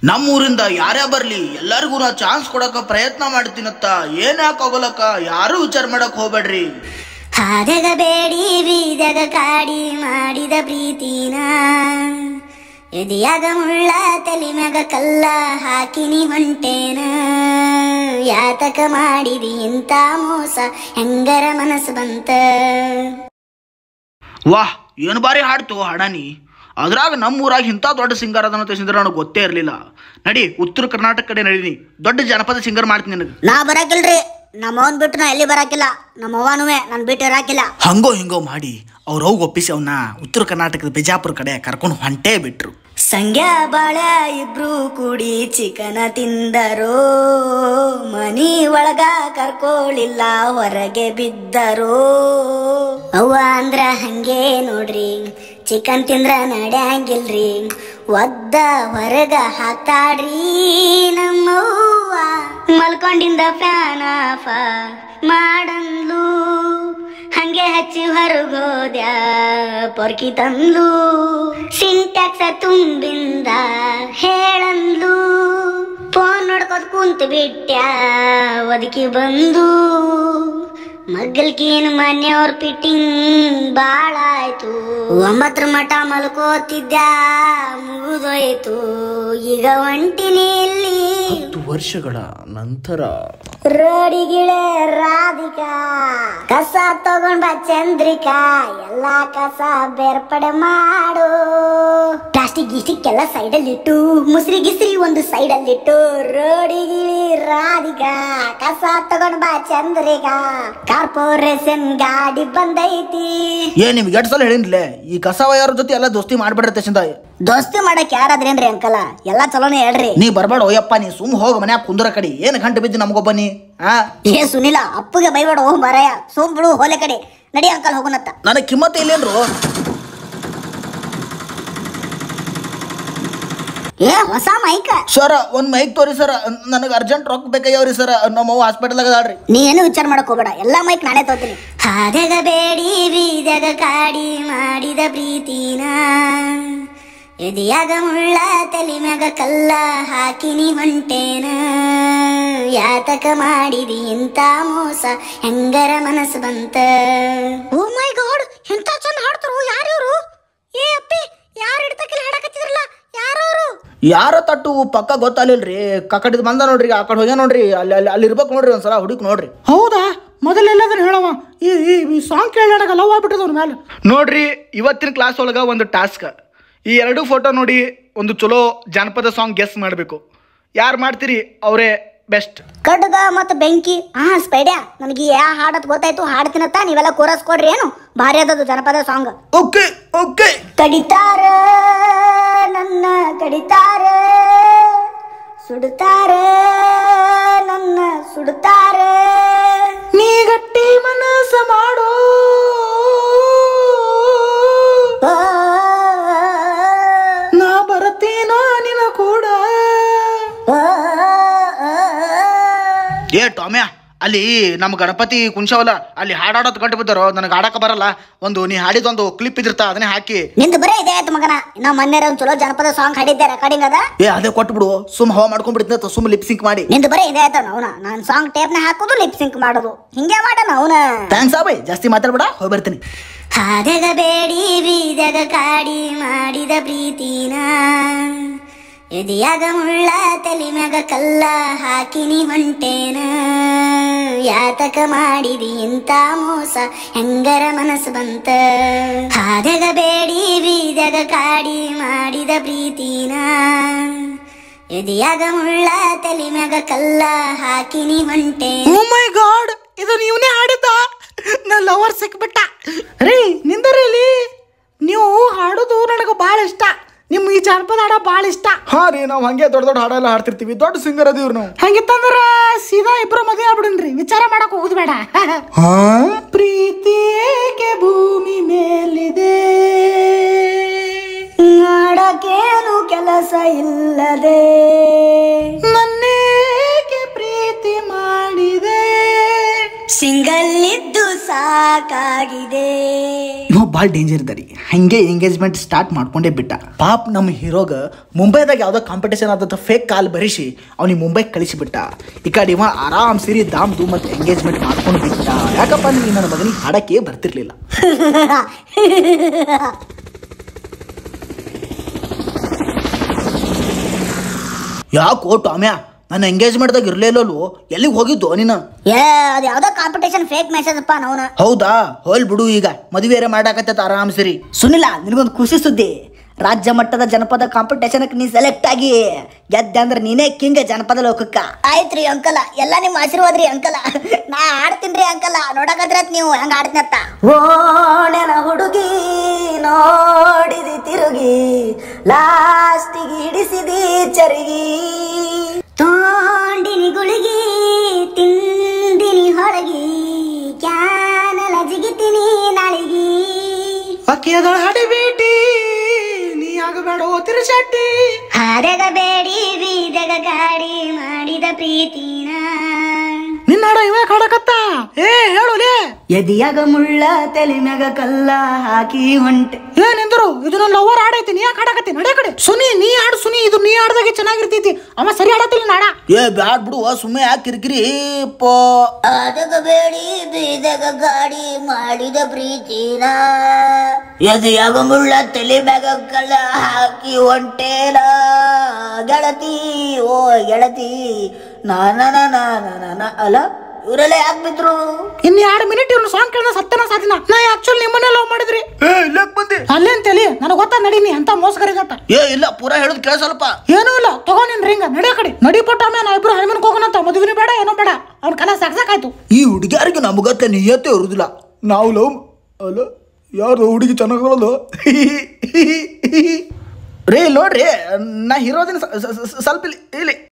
ನಮ್ಮೂರಿಂದ ಯಾರೇ ಬರ್ಲಿ ಎಲ್ಲರಿಗೂ ನಾ ಚಾನ್ಸ್ ಕೊಡಕ ಪ್ರಯತ್ನ ಮಾಡ್ತೀನತ್ತ. ಏನ್ ಯಾಕಾಗೋಲಕ್ಕ ಯಾರು ವಿಚಾರ ಮಾಡಕ್ ಹೋಗ್ಬೇಡ್ರಿ. ಹಾದಗ ಬೇಡಿ ಬೀದಗ ಕಾಡಿ ಮಾಡಿದ ಪ್ರೀತಿನ ಎದೆಯಾಗ ಮುಳ್ಳ ತಲೆ ಮ್ಯಾಗ ಕಲ್ಲ ಹಾಕಿನಿ ಹೊಂಟೇನ. ಯಾತಕ ಮಾಡಿದಿ ಇಂತ ಮೋಸ ಹೆಂಗರ ಮನಸ್ಸು ಬಂತ. ವಾಹ್ ಏನು ಬಾರಿ ಹಾಡ್ತು ಹಾಡಾನಿ. ಅದ್ರಾಗ ನಮ್ಮೂರಾಗ ಇಂಥ ದೊಡ್ಡ ಸಿಂಗರ್ ಅದನ್ನ ತಿಳಿಸಿದ್ರೆ ನನಗೆ ಗೊತ್ತೇ ಇರಲಿಲ್ಲ. ನಡಿ ಉತ್ತರ ಕರ್ನಾಟಕ ಕಡೆ ನಡೀನಿ, ದೊಡ್ಡ ಜನಪದ ಸಿಂಗರ್ ಮಾಡ್ತೀನಿ ನನಗೆ. ನಾ ಬರಾಕಿಲ್ರಿ, ನಮ್ಮವನ್ ಬಿಟ್ಟು ನಾ ಎಲ್ಲಿ ಬರಾಕಿಲ್ಲ, ನಮ್ಮವ್ವನುವೆ ನನ್ ಬಿಟ್ಟು ಇರಾಕಿಲ್ಲ. ಹಂಗೋ ಹಿಂಗೋ ಮಾಡಿ ಅವ್ರು ಹೋಗಿ ಒಪ್ಪಿಸಿ ಅವನ್ನ ಉತ್ತರ ಕರ್ನಾಟಕದ ಬಿಜಾಪುರ ಕಡೆ ಕರ್ಕೊಂಡು ಹೊಂಟೇ ಬಿಟ್ರು. ಸಂಗ್ಯಾ ಬಾಳ ಇಬ್ರು ಕೂಡಿ ಚಿಕನ ತಿಂದರೋ, ಮನಿ ಒಳಗ ಕರ್ಕೊಳ್ಳಿಲ್ಲ ಹೊರಗೆ ಬಿದ್ದರೋ. ಅವ್ವ ಅಂದ್ರ ಹಂಗೆ ನೋಡ್ರಿ, ಚಿಕನ್ ತಿಂದ್ರ ನಡ್ಯಾಂಗಿಲ್ರಿ, ಒದ್ದ ಹೊರಗ ಹಾಕ್ತಾಡ್ರಿ ನಮ್ಮವ್ವ. ಮಲ್ಕೊಂಡಿಂದ ಫ್ಯಾನ್ ಆಫ ಮಾಡಂದ್ಲು, ಹಂಗೆ ಹಚ್ಚಿ ಹೊರಗೋದ್ಯಾ ಪೊರ್ಕಿ ತಂದ್ಲು. ಸಿಂಟ್ಯಾಕ್ಸ ತುಂಬಿಂದ ಹೇಳಂದ್ಲು, ಫೋನ್ ನೋಡ್ಕೋದ್ ಕುಂತ ಬಿಟ್ಟ್ಯಾ ಒದಕಿ ಬಂದು. ಮಗ್ಗಲ್ಕೀನ್ ಮನೆಯವ್ರ ಫಿಟ್ಟಿಂಗ್ ಬಾಳ ಆಯ್ತು, 9 ಮಠ ಮಲ್ಕೋತಿದ್ಯಾ ಮುಗಿದೋಯ್ತು. ಈಗ ಒಂಟಿನಿ ಇಲ್ಲಿ 10 ವರ್ಷಗಳ ನಂತರ. ರೋಡಿಗಿಳೆ ರಾಧಿಕಾ, ಕಸ ತಗೊಂಡ್ ಬಾ ಚಂದ್ರಿಕಾ, ಎಲ್ಲಾ ಕಸ ಬೇರ್ಪಡೆ ಮಾಡು. ಪ್ಲಾಸ್ಟಿಕ್ ಗಿಸ್ಟಿಕ್ ಎಲ್ಲ ಸೈಡಲ್ಲಿ ಇಟ್ಟು, ಮುಸ್ರಿ ಗಿಸ್ರಿ ಒಂದು ಸೈಡಲ್ಲಿ ಇಟ್ಟು. ರೋಡಿಗಿಳಿ ರಾಧಿಕಾ, ಕಸ ತಗೊಂಡ್ ಬಾ ಚಂದ್ರಿಕಾ, ಕಾರ್ಪೊರೇಷನ್ ಗಾಡಿ ಬಂದೈತಿ. ನಿಮ್ಗೆ 2 ಸಲ ಹೇಳಿನ್ಲೆ ಈ ಕಸವಯ್ಯವ್ರ ಜೊತೆ ಎಲ್ಲ ದೋಸ್ತಿ ಮಾಡ್ಬೇಡ್ರಿ ತೇಶಂದ. ದೋಸ್ತಿ ಮಾಡಕ್ ಯಾರಾದ್ರೇನ್ರಿ ಅಂಕಲ, ಎಲ್ಲಾ ಚಲೋನೇ ಹೇಳ್ರಿ. ನೀ ಬರ್ಬೇಡ ಓಯಪ್ಪ, ನೀ ಸುಮ್ ಹೋಗ ಮನ್ಯಾಗ ಕುಂದ್ರ ಕಡೆ. ಏನ್ ಗಂಟೆ ಬಿದ್ದು ನಮಗೊಬ್ಬ ನೀ. ಏ ಸುನಿಲ, ಅಪ್ಪಗೆ ಬೈಬೇಡ ಹೋಗ್ ಮರಯ, ಸುಮ್ ಬಿಡು ಹೋಲೆ ಕಡೆ. ನಡಿ ಅಂಕಲ್ ಹೋಗುನತ್ತ. ನನಗೆ ಕಿಮ್ಮತ್ತ ಇಲ್ಲೇನ್ರು. ಏ ಹೊಸ ಮೈಕ್ ಸರ, ಒಂದ್ ಮೈಕ್ ತೋರಿ ಸರ, ನನಗೆ ಅರ್ಜೆಂಟ್ ರೊಕ್ಕ ಬೇಕಾಗ್ಯಾವ್ರಿ ಸರ. ನಮ್ಮವ್ವ ಹಾಸ್ಪಿಟಲ್ ಅದಾಳ್ರಿ. ನೀ ಏನು ವಿಚಾರ ಮಾಡಕ್ ಹೋಗ್ಬೇಡ, ಎಲ್ಲಾ ಮೈಕ್ ನಾನೇ ತೋತೀನಿ. ಹಾದಗ ಬೇಡಿ ಬೀದಗ ಕಾಡಿ ಮಾಡಿದ ಪ್ರೀತಿನ ಎದೆಯಾಗ ಮುಳ್ಳ ತಲೆ ಮ್ಯಾಗ ಕಲ್ಲ ಹಾಕಿನಿ ಹೊಂಟೇನ. ಯಾತಕ ಮಾಡಿದಿ ಇಂತ ಮೋಸ ಹೆಂಗರ ಮನಸ್ಸು ಬಂತ. ಓ ಮೈ ಗಾಡ್, ಎಂತ ಚಂದ ಹಾಡ್ತಾರು. ಯಾರ್ಯಾರು? ಏ ಅಪ್ಪಿ, ಯಾರು ಹಿಡ್ತಕ್ಕಿಲ್ಲ ಹಾಡಕತ್ತಿದ್ರಲ್ಲ, ಯಾರವರು? ಯಾರ ತಟ್ಟು ಪಕ್ಕ ಗೊತ್ತಾಲಿಲ್ರಿ. ಕಕಡಿದ್ ಬಂದ ನೋಡ್ರಿ, ಆ ಕಡೆ ಹೋಗ್ಯ ನೋಡ್ರಿ. ಅಲ್ಲಿ ಇರ್ಬೇಕು ನೋಡ್ರಿ, ಒಂದ್ಸಲ ಹುಡುಕ್ ನೋಡ್ರಿ. ಹೌದಾ? ಮೊದಲೆಲ್ಲದನ್ನ ಹೇಳವ, ಈ ಸಾಂಗ್ ಕೇಳಾಡಗ ಲವ್ ಆಗ್ಬಿಟ್ಟದವ್ರ ಮೇಲೆ. ನೋಡ್ರಿ, ಇವತ್ತಿನ ಕ್ಲಾಸ್ ಒಳಗ ಒಂದು ಟಾಸ್ಕ್. ಈ 2 ಫೋಟೋ ನೋಡಿ ಒಂದು ಚಲೋ ಜಾನಪದ ಸಾಂಗ್ ಗೆಸ್ ಮಾಡಬೇಕು. ಯಾರು ಮಾಡ್ತೀರಿ ಅವರೇ ಬೆಸ್ಟ್. ಕಡ್ಗ ಮತ್ತ ಬೆಂಕಿ. ಸ್ಪೈಡ್ಯಾ, ನನಗೆ ಯಾ ಹಾಡತ್ ಗೊತ್ತಾಯ್ತು, ಹಾಡ್ತೀನತ್ತ. ನೀವೆಲ್ಲ ಕೋರಸ್ ಕೊಡ್ರಿ. ಏನು ಭಾರಿ ಅದದು ಜನಪದ ಸಾಂಗ್. Okay okay. ಕಡಿತಾರ ನನ್ನ ಕಡಿತಾರ, ಸುಡುತ್ತಾರ ನನ್ನ ಸುಡುತ್ತಾರ. ನೀ ಗಟ್ಟಿ ಮನಸ್ಸ ಮಾಡೋ, ನಾ ಬರತೀನ ನಿನ ಕೂಡ. ಏ ಟಾಮ್ಯಾ, ಅಲ್ಲಿ ನಮ್ಮ ಗಣಪತಿ ಕುಂಶವಲ್ಲ, ಅಲ್ಲಿ ಹಾಡಾಡೋದು ಗಂಟು ಬಿದ್ದಾರೋ. ನನಗೆ ಆಡಕ ಬರಲ್ಲ. ಒಂದು ನೀ ಹಾಡಿದೊಂದು ಕ್ಲಿಪ್ ಇದಿರ್ತಾ, ಅದನ್ನೇ ಹಾಕಿ. ನಿಂದು ಬರೇ ಇದೆ ಆಯ್ತು ಮಗನ. ಇನ್ನ ಮೊನ್ನೆ ಒಂದು ಚಲೋ ಜನಪದ ಸಾಂಗ್ ಹಾಡಿದ್ದೆ, ರೆಕಾರ್ಡಿಂಗ್ ಅದ. ಅದೇ ಕೊಟ್ಬಿಡು, ಸುಮ್ ಹವಾ ಮಾಡ್ಕೊಂಡ್ಬಿಡ್ತೀನಿ, ಸುಮ್ ಲಿಪ್ ಸಿಂಕ್ ಮಾಡಿ. ನಿಂದು ಬರೇ ಇದೆ ಆಯ್ತು. ಅವನ ನಾನು ಸಾಂಗ್ ಟೇಪ್ನ ಹಾಕೋದು, ಲಿಪ್ ಸಿಂಕ್ ಮಾಡೋದು, ಹಿಂಗೆ ಮಾಡೋಣ ಅವನ. ಥ್ಯಾಂಕ್ಸ್ ಬೈ, ಜಾಸ್ತಿ ಮಾತಾಡ್ಬೇಡ, ಹೋಗಿ ಬರ್ತೀನಿ. ಹಾದಗ ಬೇಡಿ ಬೀದಗ ಕಾಡಿ ಮಾಡಿದ ಪ್ರೀತಿನ ಎದೆಯಾಗ ಮುಳ್ಳ ತಲೆ ಮ್ಯಾಗ ಕಲ್ಲ ಹಾಕಿನಿ ಹೊಂಟೇನ. ಯಾತಕ ಮಾಡಿದಿ ಇಂತ ಮೋಸ ಹೆಂಗರ ಮನಸ್ಸು ಬಂತ. ಹಾದಗ ಬೇಡಿ ಬೀದಗ ಕಾಡಿ ಮಾಡಿದ ಪ್ರೀತಿನ ಎದೆಯಾಗ ಮುಳ್ಳ ತಲೆ ಮ್ಯಾಗ ಕಲ್ಲ ಹಾಕಿನಿ ಹೊಂಟೇನ. ಓ ಮೈ ಗಾಡ್, ಇದು ನೀವನೇ ಹಾಡಿದ್ದ? ನಾ ಲವರ್ ಸಿಕ್ಬಿಟ್ಟ ರೀ. ನಿಂದರಲ್ಲಿ ನೀವು ಹಾಡೋದು ನನಗೆ ಭಾಳ ಇಷ್ಟ. ನಿಮ್ಗೆ ಈ ಜಾನಪದ ಹಾಡ ಭಾಳ ಇಷ್ಟ. ಹಾ ರೀ, ನಾವು ಹಂಗೆ ದೊಡ್ಡ ದೊಡ್ಡ ಹಾಡೆಲ್ಲ ಹಾಡ್ತಿರ್ತೀವಿ. ದೊಡ್ಡ ಸಿಂಗರ್ ಅದೀವ್ರಿ ನಾವು. ಹಂಗಿತ್ತಂದ್ರ ಸೀದಾ ಇಬ್ರು ಮದುವೆ ಆಗ್ಬಿಡನ್ರಿ, ವಿಚಾರ ಮಾಡಕ್ ಹೋಗುದು ಬೇಡ. ಪ್ರೀತಿ ಏಕೆ ಭೂಮಿ ಮೇಲಿದೆ, ಮಾಡಕೇನು ಕೆಲಸ ಇಲ್ಲದೆ, ನನ್ನೇಕೆ ಪ್ರೀತಿ ಮಾಡಿದೆ, ಸಿಂಗಲ್ ಇದ್ದು ಸಾಕಾಗಿದೆ. ಭಾಳ ಡೇಂಜರ್ ಇದ್ದ ರೀ. ಹಂಗೆ ಎಂಗೇಜ್ಮೆಂಟ್ ಸ್ಟಾರ್ಟ್ ಮಾಡ್ಕೊಂಡೇ ಬಿಟ್ಟ. ಪಾಪ ನಮ್ಮ ಹೀರೋಗ ಮುಂಬೈದಾಗ ಯಾವುದೋ ಕಾಂಪಿಟೇಷನ್ ಆದಂಥ ಫೇಕ್ ಕಾಲ್ ಬರಿಸಿ ಅವ್ನಿಗೆ ಮುಂಬೈಗೆ ಕಳಿಸಿಬಿಟ್ಟ. ಈ ಕಡೆ ಇವ ಆರಾಮ್ ಸೇರಿ ದಾಮ್ ಧೂಮ್ ಮತ್ತು ಎಂಗೇಜ್ಮೆಂಟ್ ಮಾಡ್ಕೊಂಡು ಬಿಟ್ಟ. ಯಾಕಪ್ಪ ಅಂದ್ರೆ ನನ್ನ ಮಗನಿಗೆ ಹಾಡಕ್ಕೆ ಬರ್ತಿರ್ಲಿಲ್ಲ. ಯಾಕೋ ಟಾಮ್ಯಾ ನನ್ನ ಎಂಗೇಜ್ಮೆಂಟ್ದಾಗ ಇರ್ಲೇ ಇಲ್ಲಲ್ವೋ, ಎಲ್ಲಿಗೆ ಹೋಗಿದ್ದು ನೀನು? ಅದು ಯಾವ್ದೋ ಕಾಂಪಿಟೇಷನ್ ಫೇಕ್ ಮೆಸೇಜ್ ಅಪ್ಪ ನವನ. ಹೌದಾ, ಹೋಲ್ ಬಿಡು, ಈಗ ಮದುವೆ ಮಾಡಾಕತ್ತ ಆರಾಮ್ ಸರಿ. ಸುನಿಲ, ನಿನಗೊಂದು ಖುಷಿ ಸುದ್ದಿ. ರಾಜ್ಯ ಮಟ್ಟದ ಜನಪದ ಕಾಂಪಿಟೇಷನ್ ನೀ ಸೆಲೆಕ್ಟ್ ಆಗಿ ಗೆದ್ದೆ ಅಂದ್ರೆ ನೀನೇ ಕಿಂಗ್ ಜನಪದ ಲೋಕಕ್ಕ. ಆಯ್ತ್ರಿ ಅಂಕಲ, ಎಲ್ಲ ನಿಮ್ಮ ಆಶೀರ್ವಾದ ರೀ ಅಂಕಲ. ನಾ ಆಡ್ತೀನಿ ಅಂಕಲ, ನೋಡಕತ್ರ ನೀವು ಹೆಂಗ ಆಡ್ತೀನತ್ತ. ಓಣೆನ ಹುಡುಗಿ ನೋಡಿದಿ ತಿರುಗಿ, ಲಾಸ್ಟಿಗೆ ಹಿಡಿಸಿದಿ ಚರಿಗಿ, ತೋಂಡಿನಿ ಗುಳಿಗಿ ತಿಂದಿನಿ ಹೊರಗಿ, ಕ್ಯಾನಲ ಜಿಗಿತೀನಿ ನಾಳಿಗಿ. ಅಕ್ಕಿಯದಳ ಹಡಿಬೇಟಿ ನೀ ಆಗಬೇಡ ತಿರುಚಟ್ಟಿ, ಹಾಡಗ ಬೇಡಿ ಬೀದಗ ಗಾಡಿ ಮಾಡಿದ ಪ್ರೀತಿನ. ನಿನ್ನಾಡ ಇವ ಕಾಡಕತ್ತ. ಹೇಳುಲೇ. ಎದಿಯಾಗ ಮುಳ್ಳ ತಲೆ ಮ್ಯಾಗ ಕಲ್ಲ ಹಾಕಿ ಹೊಂಟೆ. ಏನೆಂದ್ರು ಇದು ನನ್ನ ಲವರ್ ಆಡೈತಿ, ನೀ ಯಾಕೆ ಆಡಕತ್ತಿ? ನಡೆ ಕಡೆ. ಸುನಿ ನೀ ಆಡು ಸುನಿ, ಇದು ನೀ ಆಡ್ದಾಗೆ ಚೆನ್ನಾಗಿರ್ತೈತಿ. ಅವ ಸರಿ ಆಡತ್ತಿಲ್ಲ ನಾಡ. ಬ್ಯಾಡ್ ಬಿಡು, ಸುಮ್ಮನೆ ಯಾಕೆ ಕಿರಿಕಿರಿ ಪೋ. ಅದಗ ಬೇಡಿ ಬೀದಗ ಗಾಡಿ ಮಾಡಿದ ಪ್ರೀತಿನ, ಎದಿಯಾಗ ಮುಳ್ಳ ತಲೆ ಮ್ಯಾಗ ಕಲ್ಲ ಹಾಕಿ ಹೊಂಟೇನ ಗೆಳತಿ, ಓ ಗೆಳತಿ ನಾನ ಅಲ್ಲ ಇವರೆಲ್ಲ ಯಾಕೆ ಬಿದ್ರು? ಇನ್ನು 2 ಮಿನಿಟ್ ಇವ್ನ ಸಾಂಗ್ ಕೇಳಿದ ಸತ್ತನ ಸಾಧಿನ. ನಾ ಆಕ್ಚುಲಿ ನಿಮ್ಮನ್ನೇ ಲವ್ ಮಾಡಿದ್ರಿ. ಬಂದಿ ಅಲ್ಲೇನ್ ತಲಿ ನನಗೆ ಗೊತ್ತಾ ನಡೀನಿ ಅಂತ ಮೋಸಗರಿಗತ್ತ. ಇಲ್ಲ ಪೂರಾ ಹೇಳುದು ಕೇಳ ಸ್ವಲ್ಪ. ಏನೂ ಇಲ್ಲ, ತಗೋ ನಿನ್ ರಿಂಗ, ನಡಿ ಕಡೆ ನಡಿ ಪಟ್ಟ. ನಾ ಇಬ್ರು ಹೈಮನ್ಗೆ ಹೋಗೋಣಂತ. ಮದುವೆ ಬೇಡ ಏನೋ ಬೇಡ, ಅವ್ನ ಕಲ ಸಾಕಾಯ್ತು. ಈ ಹುಡುಗಿಯಾರಿಗೆ ನಮಗತ್ತೆ ನಿಯತ್ತೆ ಇರುದಿಲ್ಲ. ನಾವು ಲವ್ ಅಲ್ಲ ಯಾರು ಹುಡುಗಿ ಚೆನ್ನಾಗಿರೋದು. ರೇ ನೋಡ್ರಿ, ನಾ ಹೀರೋದಿನ ಸ್ವಲ್ಪ ಇಲ್ಲಿ